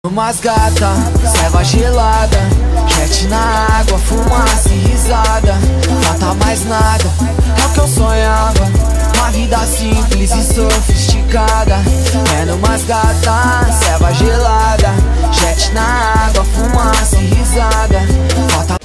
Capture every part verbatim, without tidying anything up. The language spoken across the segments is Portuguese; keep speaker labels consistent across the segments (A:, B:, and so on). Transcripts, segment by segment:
A: Umas gata, ceva gelada, jet na água, fumaça e risada. Falta mais nada, é o que eu sonhava. Uma vida simples e sofisticada. Vendo umas gata, ceva gelada, jet na água, fumaça e risada. Falta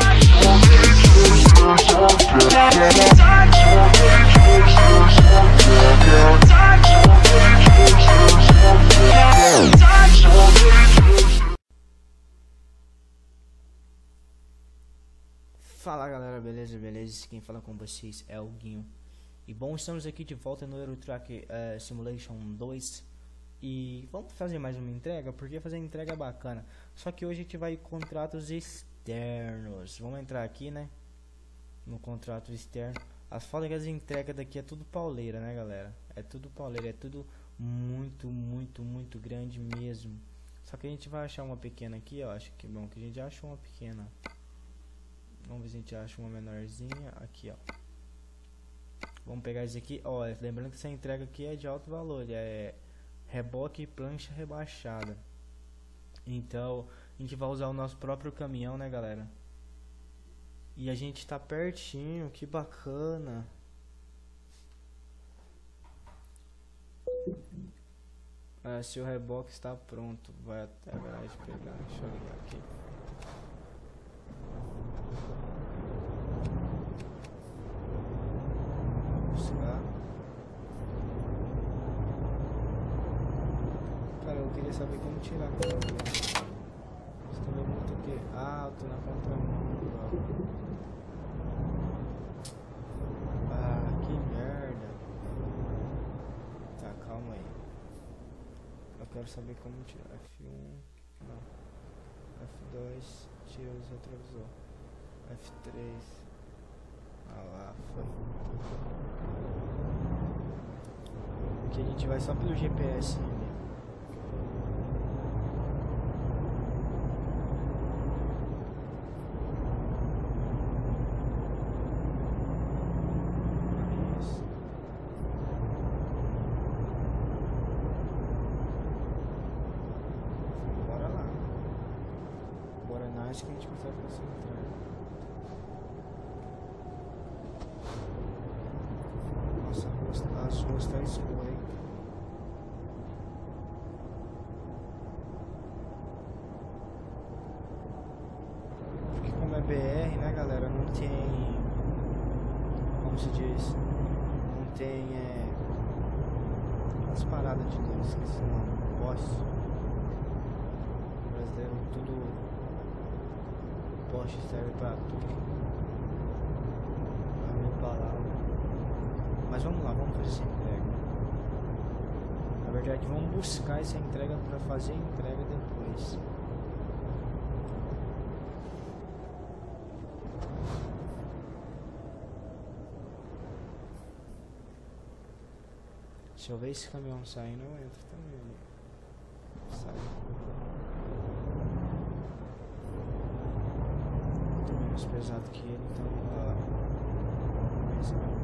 B: Fala galera, beleza, beleza? Quem fala com vocês é o Guinho. E bom, estamos aqui de volta no Euro Truck uh, Simulation dois. E vamos fazer mais uma entrega, porque fazer entrega é bacana. Só que hoje a gente vai em contratos externos. Vamos entrar aqui, né? No contrato externo. As foda que as entregas daqui é tudo pauleira, né galera? É tudo pauleira, é tudo muito, muito, muito grande mesmo. Só que a gente vai achar uma pequena aqui, ó. Acho que bom que a gente já achou uma pequena. Vamos ver se a gente acha uma menorzinha. Aqui, ó. Vamos pegar isso aqui. Ó, lembrando que essa entrega aqui é de alto valor. É reboque e plancha rebaixada. Então, a gente vai usar o nosso próprio caminhão, né, galera? E a gente tá pertinho. Que bacana. Ah, se o reboque está pronto, vai até a garagem pegar. Deixa eu ligar aqui. Cara, eu queria saber como tirar a câmera. Você tá vendo muito o que? Ah, eu tô na contramão. Ah, que merda. Tá, calma aí. Eu quero saber como tirar. F um. Não. F dois. Tira os retrovisor. F três. Ah lá, foi. Aqui a gente vai só pelo G P S ali. Isso. Bora lá. Bora na, acho que a gente consegue concentrar. Nossa, as ruas estão escuras, hein? Porque como é B R, né, galera, não tem... Como se diz? Não tem, é... as paradas de luz, esqueci o nome. Poste. O brasileiro, tudo... Poste serve pra tudo. A minha palavra. Mas vamos lá, vamos fazer essa entrega. Na verdade, vamos buscar essa entrega para fazer a entrega depois. Se eu ver esse caminhão saindo, eu entro também. Sai. Tô menos pesado que ele, então uh, esse caminhão.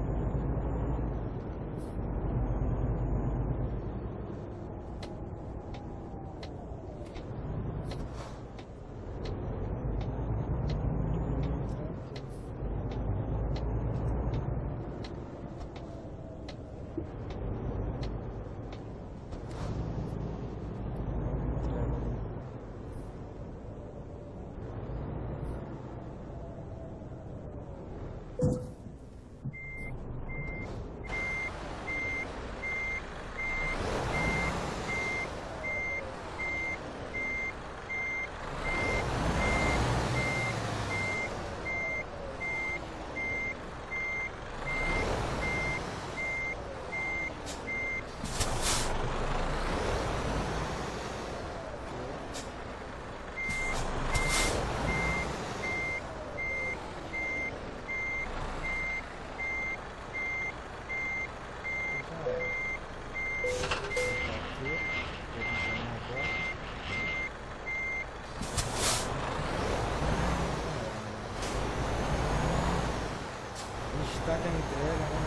B: Tá com a entrega, né,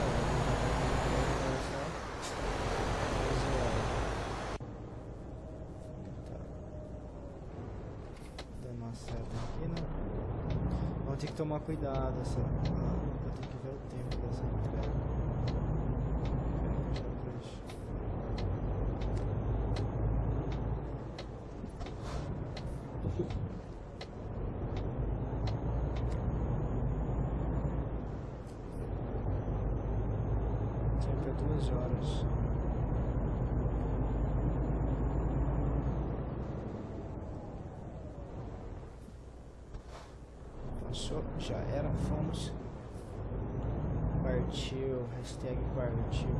B: galera? seta aqui, né? Vamos ter que tomar cuidado. Essa... Ah, vou ter que ver o tempo dessa entrega. Já vejo. Sempre é duas horas. Passou, já era, fomos. Partiu, hashtag partiu.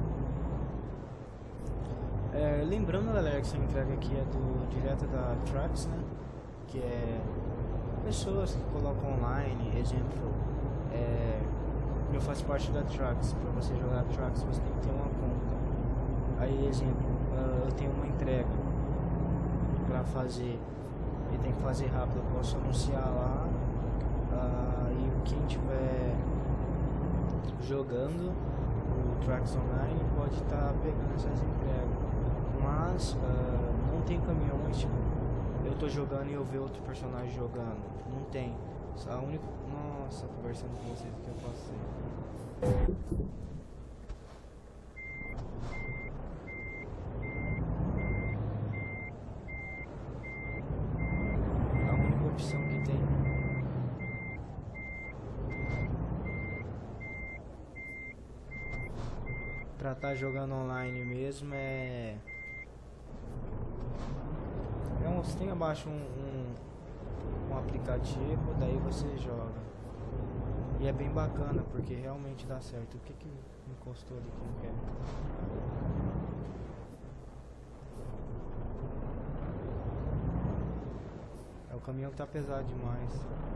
B: É, lembrando, galera, que essa entrega aqui é do direto da Trax, né? Que é pessoas que colocam online, exemplo, é, eu faço parte da Trax. Para você jogar Trax você tem que ter uma conta. Aí, exemplo, uh, eu tenho uma entrega para fazer e tem que fazer rápido, eu posso anunciar lá. Uh, e quem tiver jogando o Trax Online pode estar tá pegando essas entregas, mas uh, não tem caminhões, tipo, eu tô jogando e eu ver outro personagem jogando, não tem. A única... Nossa, conversando com vocês que eu passei. A única opção que tem pra estar tá jogando online mesmo é... é um, você tem abaixo um, um, um aplicativo, daí você joga. E é bem bacana, porque realmente dá certo. O que que encostou ali que não quer? É o caminhão que tá pesado demais.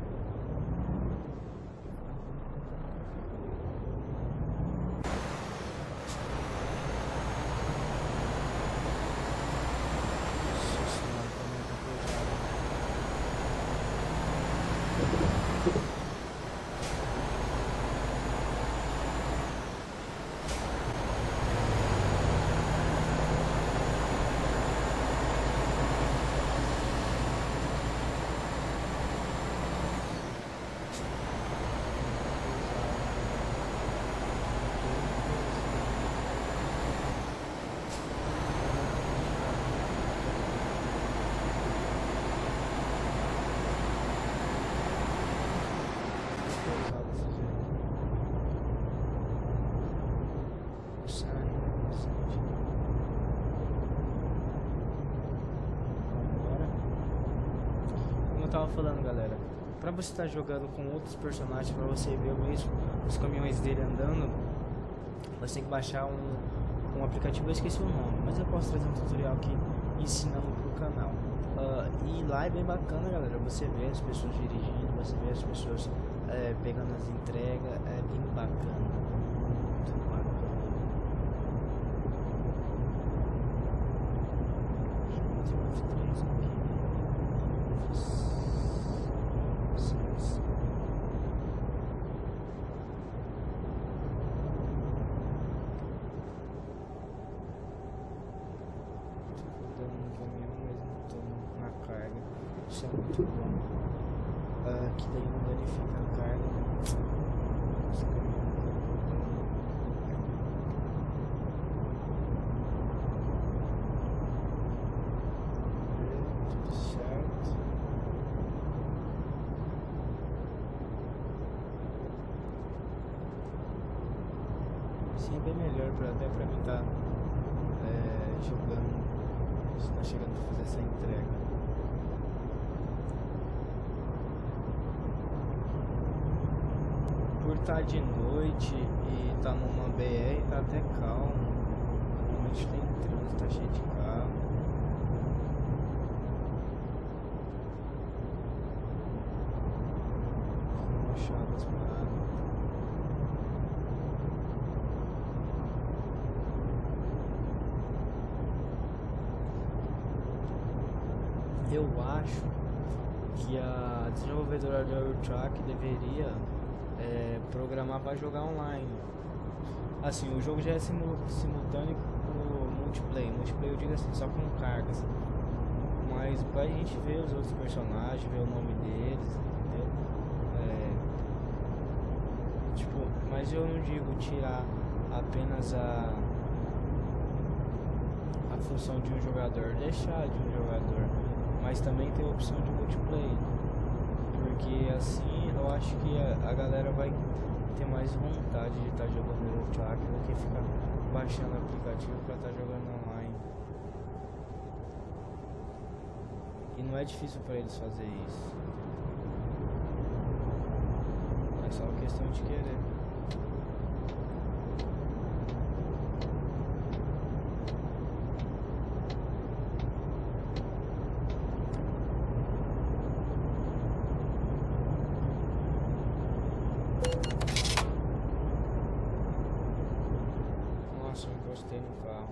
B: Tava falando, galera, pra você estar tá jogando com outros personagens, pra você ver mesmo os caminhões dele andando, você tem que baixar um, um aplicativo, eu esqueci o nome, mas eu posso trazer um tutorial aqui ensinando pro canal. Uh, e lá é bem bacana, galera, você vê as pessoas dirigindo, você vê as pessoas é, pegando as entregas, é bem bacana, muito bacana. Deixa eu fazer um F três aqui. Isso é muito bom. Uh, que daí não danifica a carga, né? Esse caminhão aqui. Tudo certo. Sim, é bem melhor pra, até pra mim estar é, jogando, está chegando a fazer essa entrega. Por estar de noite e tá numa B R, tá até calmo. Normalmente tem trânsito, tá cheio de carro. Vamos achar as paradas. Eu acho que a desenvolvedora do Eurotrack deveria É, programar para jogar online. Assim, o jogo já é simu simultâneo com multiplayer. Multiplayer eu digo assim, só com cargas. Mas pra gente ver os outros personagens, ver o nome deles, entendeu? É, tipo, mas eu não digo tirar apenas a a função de um jogador, deixar de um jogador, mas também ter a opção de multiplayer, porque assim eu acho que a, a galera vai ter mais vontade de estar tá jogando Euro Truck do que ficar baixando o aplicativo para estar tá jogando online. E não é difícil para eles fazer isso, é só questão de querer. Nossa, eu encostei no carro.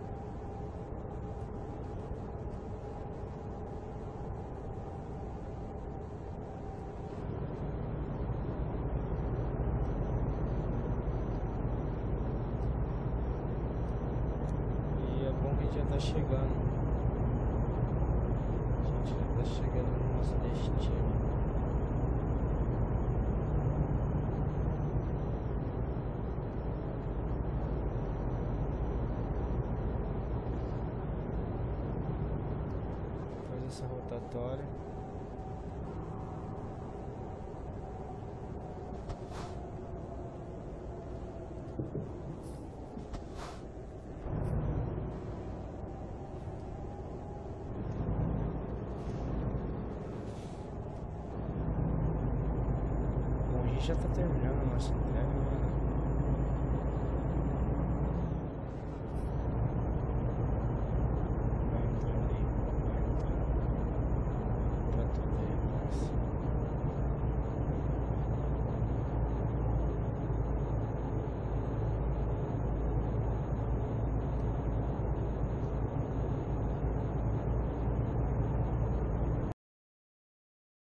B: E é bom que a gente já tá chegando. A gente já tá chegando no nosso destino. Essa rotatória. Bom, a gente já tá terminando a nossa entrega, né?